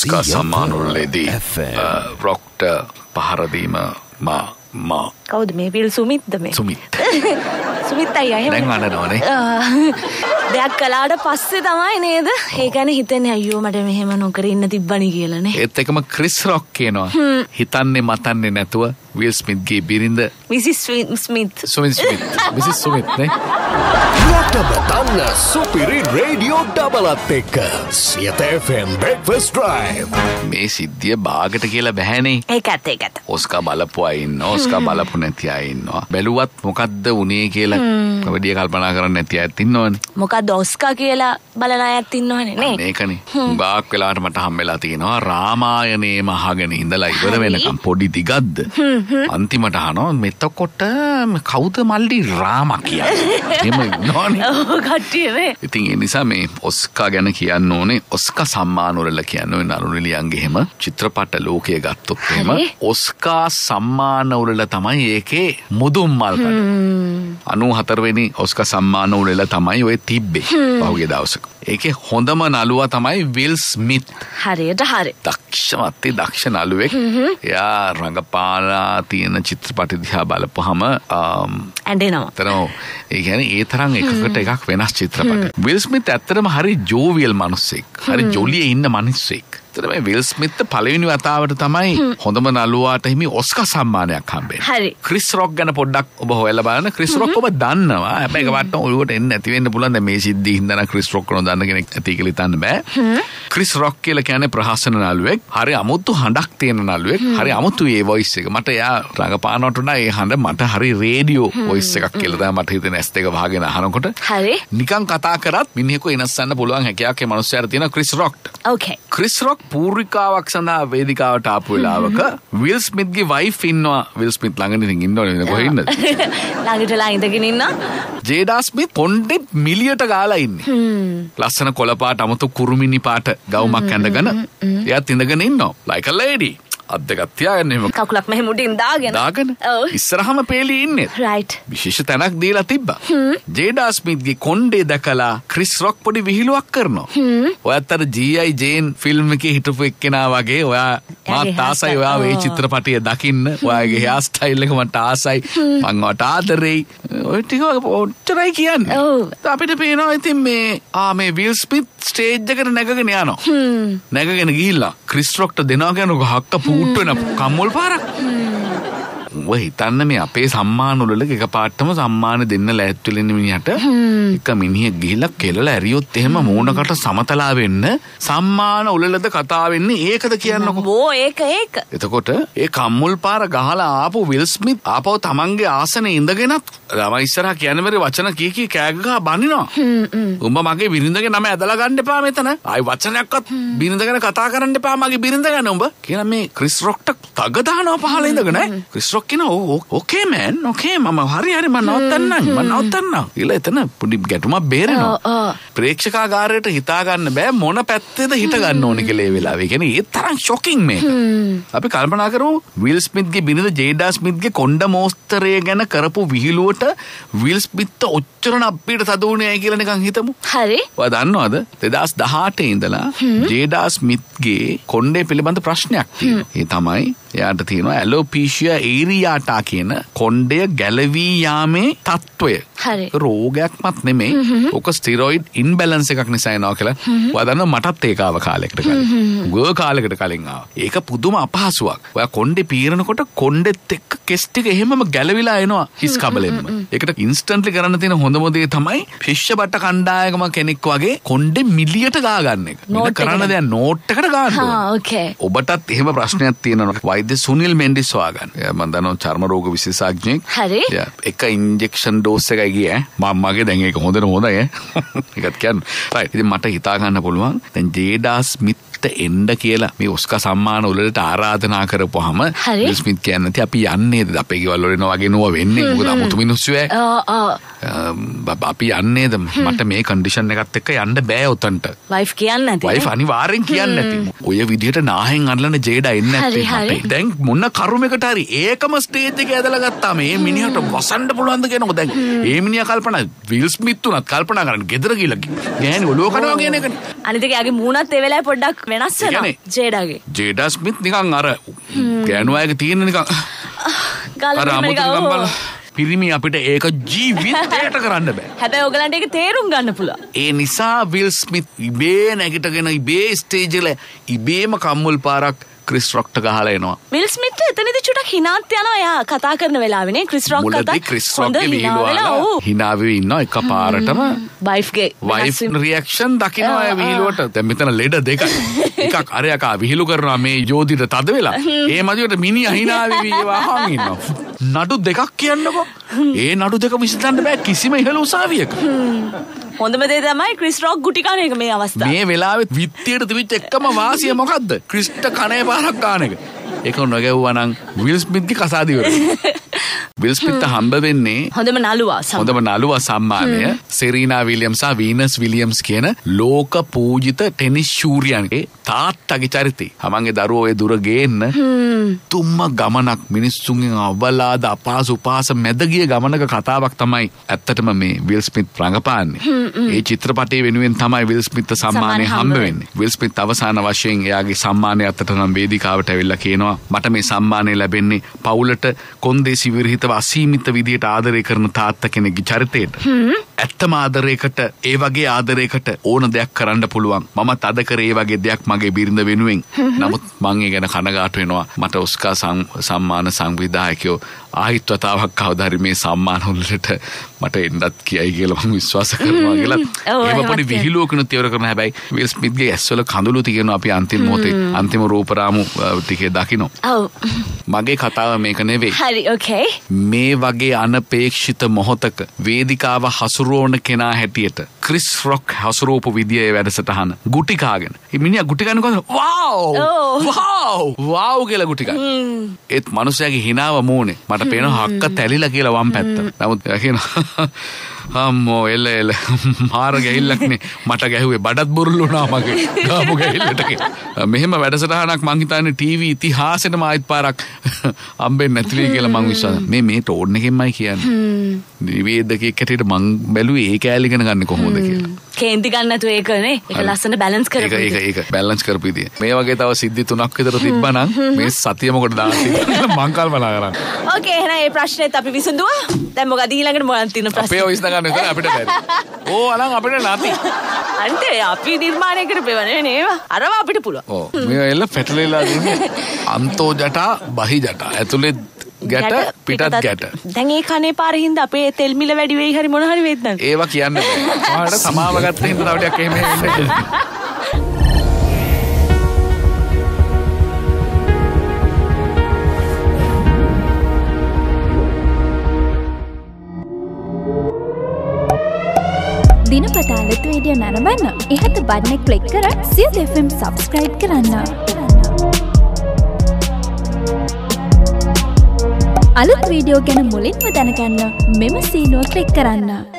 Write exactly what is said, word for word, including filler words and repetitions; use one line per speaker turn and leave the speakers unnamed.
ඔස්කා සම්මාන වලදී රොක්ට පහර දීම මා මා
කවුද මේ විල් සුමිත්ද මේ
සුමිත්
සුමිත් අයියා එහෙම
දැන් අඬනවනේ
දෙයක් කළාට පස්සේ තමයි නේද ඒ කියන්නේ හිතන්නේ අයියෝ මට මෙහෙම නොකර ඉන්න තිබ්බනි කියලානේ
ඒත් එකම ක්‍රිස් රොක් කියනවා හිතන්නේ මතන්නේ නැතුව විල් ස්මිත්ගේ බිරිඳ
මිසිස් ස්මිත්
සුමිත් ස්මිත් මිසිස් සුමිත් නේ
රට බතන්න සුපිරි රේඩියෝ ඩබලත් එක්ක සියත එෆ් එම් breakfast drive
මේ සිද්ධිය බාගට කියලා බැහැනේ
ඒකත් ඒකත්
ඔස්කා බලපු අය ඉන්නවා ඔස්කා බලපු නැති අය ඉන්නවා බැලුවත් මොකද්ද උනේ කියලා කවදිය කල්පනා කරන්නේ නැති අයත් ඉන්නවනේ
මොකද්ද ඔස්කා කියලා බලන අයත් ඉන්නවනේ නේ
මේකනේ ගාක් වෙලාවට මට හම්බෙලා තියෙනවා රාමායනේම අහගෙන ඉඳලා ඉවර වෙනකම් පොඩි දිගද්ද අන්තිමට අහනවා මෙතකොට කවුද මල්ලි රාමා කියන්නේ එහෙම ඉන්නවනේ
ඔව් කට්ටියනේ
ඉතින් ඒ නිසා මේ ඔස්කා ගැන කියන්න ඕනේ ඔස්කා සම්මාන වල කියන්නේ නරුනිලියන්ගේ හැම චිත්‍රපට ලෝකයේ ගත්තොත් එහෙම ඔස්කා සම්මාන වල තමයි ඒකේ මුදුන් මල් කඩ අනූහතර වෙනි ඔස්කා සම්මාන වල තමයි ඔය තිබ්බේ පහුගිය දවසක ඒකේ හොඳම නළුවා තමයි විල් ස්මිත්
හරියට හරි
දක්ෂමත් දක්ෂ නළුවෙක් එයා රංගපාලා තියෙන චිත්‍රපට දිහා බලපුවහම
ඇඬෙනවා
තරෝ ඒ කියන්නේ ඒ තරම් එකකට එකක් වෙනස් චිත්‍රපට විල් ස්මිත් ඇත්තටම හරි ජෝවියල් මිනිස්සෙක් හරි ජොලියේ ඉන්න මිනිස්සෙක් මේ විල් ස්මිත් පළවෙනි වතාවට තමයි හොඳම නළුවාට හිමි ඔස්කා සම්මානයක් හම්බෙන්නේ.
හරි.
ක්‍රිස් රොක් ගැන පොඩ්ඩක් ඔබ හොයලා බලන්න. ක්‍රිස් රොක් ඔබ දන්නවා. හැබැයි ඒකට ඔළුවට එන්නේ නැති වෙන්න පුළුවන්. දැන් මේ සිද්ධිය හින්දා ක්‍රිස් රොක් කරන දන්න කෙනෙක් ඇති කියලා හිතන්න බෑ. ක්‍රිස් රොක් කියලා කියන්නේ ප්‍රහසන නළුවෙක්. හරි අමුතු හඬක් තියෙන නළුවෙක්. හරි අමුතු ඒ වොයිස් එක. මට එයා රඟපානවට උනා ඒ හඬ මට හරි රේඩියෝ වොයිස් එකක් කියලා තමයි මට හිතෙන ඇස් දෙක වහගෙන අහනකොට.
හරි.
නිකන් කතා කරත් මිනිහෙකු එනස්සන්න පුළුවන් හැකියාවක් ඒ මනුස්සයාට තියෙන ක්‍රිස් රොක්ට.
ඕකේ. ක්‍රිස්
රොක් පූර්විකාවක් සඳහා වේදිකාවට ආපු වෙලාවක විල් ස්මිත්ගේ වයිෆ් ඉන්නවා. විල් ස්මිත් ළඟ ඉඳන් ඉන්නවනේ කොහෙ ඉන්නද?
ළඟටලා ඉඳගෙන ඉන්නවා.
ජේඩා ස්මිත් පොණ්ඩේ මිලියට ගාලා ඉන්නේ. ලස්සන කොළ පාට අමුතු කුරුමිනි පාට ගවුමක් ඇඳගෙන එයාත් ඉඳගෙන ඉන්නවා. like a lady. අත් දෙකක් තියාගෙන එහෙම
කකුලක් මෙහෙම උඩින් දාගෙන
දාගෙන ඉස්සරහම පේලි ඉන්නේ.
right.
විශේෂ තැනක් දීලා තිබ්බා. ජේඩා ස්මිත්ගේ කොණ්ඩේ දැකලා ක්‍රිස් රොක් පොඩි විහිළුවක් කරනවා. ඔයත් අර ජී ආයි ජේන් ෆිල්ම් එකේ හිටපු එක්කෙනා වගේ ඔයා මාත් ආසයි ඔයා මේ චිත්‍රපටිය දකින්න. ඔයාගේ hear style එක මට ආසයි. මං ඔයාට ආදරෙයි. ඔය ටික ඔච්චරයි කියන්නේ. අපිට පේනවා ඉතින් මේ ආ මේ විල් ස්මිත් ස්ටේජ් එකට නැගගෙන යනවා. නැගගෙන ගිහිල්ලා ක්‍රිස් රොක්ට දෙනවා කියන ගහක්ක පුට්ට වෙන කම්මල් පාරක්. ඔය හිතන්න මේ අපේ සම්මාන වල එක පාටම සම්මාන දෙන්න ලෑස්ති වෙලා ඉන්න මිනිහට එක මිනිහෙක් ගිහිල්ලා කෙලලා ඇරියොත් එහෙම මූණකට සමතලා වෙන්න සම්මාන උලලද කතා වෙන්නේ ඒකද කියන්නකො.
ඕ ඒක ඒක.
එතකොට ඒ කම්මුල් පාර ගහලා ආපු විල් ස්මිත් ආපහු තමන්ගේ ආසනේ ඉඳගෙනත් ළමයි ඉස්සරහා කියන මෙරි වචන කී කී කෑ ගහ බනිනවා. උඹ මගේ බිරිඳගේ නම ඇදලා ගන්න එපා මෙතන. ආයි වචනයක්වත් බිරිඳ ගැන කතා කරන්න එපා මගේ බිරිඳ ගැන උඹ කියලා මේ ක්‍රිස් රොක්ට තග දානවා පහල ඉඳගෙන. ක්‍රිස් රොක් කියන ඕකේ මෑන් ඕකේ මම හරි හරි මම නවත්තන්නම් මම නවත්තන්නම් කියලා එතන පොඩි ගැටුමක් බේරෙනවා. ප්‍රේක්ෂකාගාරයට හිතා ගන්න බෑ මොන පැත්තේද හිට ගන්න ඕනේ කියලා ඒ වෙලාවේ. ඒ කියන්නේ ඒ තරම් ෂොකින් මේක. අපි කල්පනා කරමු විල් ස්මිත්ගේ බිරිඳ ජේඩා ස්මිත්ගේ කොණ්ඩ මෝස්තරය ගැන කරපු විහිළුවට විල් ස්මිත් ඔච්චරන අප්පිට තදුණේ කියලා නිකන් හිතමු.
හරි.
ඔයා දන්නවද දෙදාස් දහඅට ඉඳලා ජේඩා ස්මිත්ගේ කොණ්ඩේ පිළිබඳ ප්‍රශ්නයක් තියෙනවා. ඒ තමයි එයාට තියෙනවා ඇලෝපීෂියා ඒරියාටා කියන කොණ්ඩය ගැලවී යාමේ තත්ත්වය.
හරි.
රෝගයක්මත් නෙමෙයි. ඕක ස්ටිරොයිඩ් ඉන්බැලන්ස් එකක් නිසා එනවා කියලා. ඔයා දන්නවා මටත් ඒක ආව කාලයකට කලින්. ගෝ කාලයකට කලින් ආවා. ඒක පුදුම අපහසුයක්. ඔයා කොණ්ඩේ පීරනකොට කොණ්ඩෙත් එක්ක කෙස් ටික එහෙමම ගැලවිලා එනවා හිස් කබලෙන්න. ඒකට ඉන්ස්ටන්ට්ලි කරන්න තියෙන හොඳම දේ තමයි ශිෂ්‍ය බට කණ්ඩායම කෙනෙක් වගේ කොණ්ඩේ මිලියට ගා ගන්න එක. ඉතින් කරන්න දෙයක් නෝට් එකට ගන්න ඕනේ.
ආ ඕකේ.
ඔබටත් එහෙම ප්‍රශ්නයක් තියෙනවා. වෛද්‍ය සුනිල් මෙන්ඩිස් වාගන්න. එයා මම දන්නවා චර්ම රෝග විශේෂඥයෙක්.
හරි.
එක ඉන්ජෙක්ෂන් ඩෝස් එකයි ගියේ. මම මගේ දැන් ඒක හොඳට හොඳයි ඈ. ඒකත් කියන්න. රයිට්. ඉතින් මට හිතා ගන්න පුළුවන් දැන් ජේඩා ස්මිත් එන්න කියලා මේ ඔස්කා සම්මාන වලට ආරාධනා කරපුවාම විල් ස්මිත් කියන්නේ අපි යන්නේද අපේ ගෙවල් වල එනවා වගේ නුව වෙන්නේ. මොකද අමුතු මිනිස්සු ඈ.
ආ ආ
අපි යන්නේද මට මේ කන්ඩිෂන් එකත් එක්ක යන්න බෑ උතන්ට.
වයිෆ් කියන්නේ නැති.
වයිෆ් අනිවාර්යෙන් කියන්නේ නැති. ඔය විදිහට නාහෙන් අල්ලන ජේඩා එන්නේ නැති. දැන් මොන කරුමයකට හරි ඒකම ස්ටේජ් එකේ ඇදලා ගත්තා මේ මිනිහට වසන්න පුළුවන්ද කියනකො දැන් ඒ මිනිහා කල්පනා විල් ස්මිත් උනත් කල්පනා කරන්න ගෙදර ගිහලා ගෑණි ඔලුව කනවා කියන එකනේ. අනිත්
එක යාගේ මූණත් ඒ වෙලාවේ පොඩ්ඩක් වෙනස් වෙනවා ජේඩාගේ.
ජේඩා ස්මිත් නිකන් අර ගෑනු අයගේ තියෙන නිකන් අර අමුතු පිරිමි අපිට ඒක ජීවිතයට කරන්න බෑ.
හැබැයි ඔයගලන්ට ඒක තේරුම් ගන්න පුළුවන්.
ඒ නිසා විල් ස්මිත් ඉබේ නැගිටගෙන ඉබේ ස්ටේජ් වල ඉබේම කම්මුල් පාරක් ක්‍රිස් රොක්ට ගහලා එනවා.
විල් ස්මිත් එතනදී චුටක් හිනාත් යනවා. එයා කතා කරන වෙලාවේනේ ක්‍රිස් රොක් කතා.
මුලදී ක්‍රිස් රොක්ගේ වීලුවලා hina වෙවි ඉන්නවා එක පාරටම.
වයිෆ්ගේ
වයිෆ් රියැක්ෂන් දකින්නවා ඒ වීලුවට. දැන් මෙතන ලෙඩ දෙකක්. එකක් අරයකා විහිළු කරනවා මේ යෝධිට තද වෙලා. ඒ මදියට මිනිහා hina වෙවි වහන් ඉන්නවා. නඩු දෙකක් කියන්නකෝ. ඒ නඩු දෙක විසඳන්න බෑ කිසිම ඉහළ උසාවියක.
හොඳම දේ තමයි ක්‍රිස් රොක් ගුටි කන එක මේ අවස්ථාවේ.
මේ වෙලාවේ විත්තියට තිබිච්ච එකම වාසිය මොකද්ද? ක්‍රිස්ට කනේ පාරක් ගන්න එක. ඒක නොගැවුවා නම් විල් ස්මිත්ගේ කසාද ඉවරයි. විල් ස්මිත් හම්බ වෙන්නේ
හොඳම නළුවා
හොඳම නළුවා සම්මානය සෙරීනා විලියම්ස් සහ වීනස් විලියම්ස් කියන ලෝක පූජිත ටෙනිස් ශූරියන්ගේ තාත්තගේ චරිතය. තමන්ගේ දරුවෝ ඒ දුර ගේන්න තුම්ම ගමනක් මිනිස්සුන්ගෙන් අවලාද අපහසු උපහාස මැද ගිය ගමනක කතාවක් තමයි ඇත්තටම මේ විල් ස්මිත් රඟපාන්නේ. ඒ චිත්‍රපටයේ වෙනුවෙන් තමයි විල් ස්මිත් සම්මානය හම්බ වෙන්නේ. විල් ස්මිත් අවසාන වශයෙන් එයාගේ සම්මානය අතට නම් වේදිකාවට ඇවිල්ලා කියනවා මට මේ සම්මානය ලැබෙන්නේ පවුලට කොන්දේසි විරහිතව අසීමිත විදියට ආදරය කරන තාත්තා කෙනෙක්ගේ චරිතයට. ඇත්තම ආදරයකට ඒ වගේ ආදරයකට ඕන දෙයක් කරන්න පුළුවන්. මමත් අද කරේ ඒ වගේ දෙයක් මගේ බිරිඳ වෙනුවෙන්. නමුත් මං ඒ ගැන කනගාටු වෙනවා. මට ඔස්කා සම්මාන සංවිධායකයෝ ආයිත් වතාවක් කවදා හරි මේ සම්මාන වලට මට එන්නත් කියයි කියලා මම විශ්වාස කරනවා කියලා. ඒව පොඩි විහිළුවකිනුත් ඉවර කරන හැබැයි විල් ස්මිත්ගේ ඇස්වල කඳුළු තියෙනවා අපි අන්තිම මොහොතේ අන්තිම රූපරාමු ටිකේ දකින්න.
ඔව්.
මගේ කතාව මේක නෙවෙයි.
හරි ඕකේ.
මේ වගේ අනපේක්ෂිත මොහොතක වේදිකාව හසුරුවන කෙනා හැටියට ක්‍රිස් රොක් හසුරුවපු විදියේ වැඩසටහන ගුටි කාගෙන. මේ මිනිහා ගුටි කන කොහොමද? වාව්! වාව්! වාව් කියලා ගුටි කන. ඒත් මිනිහයාගේ හිනාව මූණේ මට පේනවා හක්ක තැලිලා කියලා වම් පැත්ත. නමුත් කියනවා අම්මෝ එල එල මාර ගැහිල්ලක්නේ මට ගැහුවේ බඩත් බුරුල්ුණා මගේ ගාපු ගැහිල්ලට කියලා. මෙහෙම වැඩසටහනක් මං හිතන්නේ ටීවී ඉතිහාසෙටම ආයෙත් පාරක් හම්බෙන්නේ නැතිලී කියලා මං විශ්වාස. මේ මේ ටෝන් එකෙන්මයි කියන්නේ. නිවේදකෙක් හැටියට මං බැලුවේ ඒ කෑලි ඉගෙන ගන්න කොහොමද කියලා.
කේන්ති ගන්න නැතුව ඒකනේ. ඒක ලස්සන බැලන්ස් කරපු.
ඒක ඒක ඒක බැලන්ස් කරපු විදිය. මේ වගේ තව සිද්ධි තුනක් විතර තිබ්බනම් මේ සතිය මොකටද දාන්නේ කියලා මං කල්පනා කරා.
ඕකේ එහෙනම් මේ ප්‍රශ්නෙත් අපි විසඳුවා. දැන් මොකද ඊළඟට මොකක්ද තියෙන ප්‍රශ්න?
අපේ විසඳ ගන්න විතර අපිට බැරි. ඕ අලං අපිට නැති.
අන්තේ අපි නිර්මාණය කරපේවනේ නේව. අරව අපිට පුළුවන්.
ඔව්. මේ එල්ල පැටලෙලා ඉන්නේ. අන්තෝ ජටා බහි ජටා. ඇතුලේ ගැට පිටත් ගැට.
දැන් ඒ කනේ පාරේ හින්දා අපේ තෙල් මිල වැඩි වෙයි හරි මොන හරි වෙයිද නැද්ද?
ඒවා කියන්න බෑ. ඔයාලට සමාව ගත්ත හින්දා තව ටිකක් එහෙම වෙන්නේ.
දිනපතා අලුත් වීඩියෝ නරඹන්න ඉහත බටන් එක ක්ලික් කර සියත එෆ් එම් සබ්ස්ක්‍රයිබ් කරන්න. අලුත් වීඩියෝ ගැන මුලින්ම දැනගන්න මෙම සීනුව ක්ලික් කරන්න.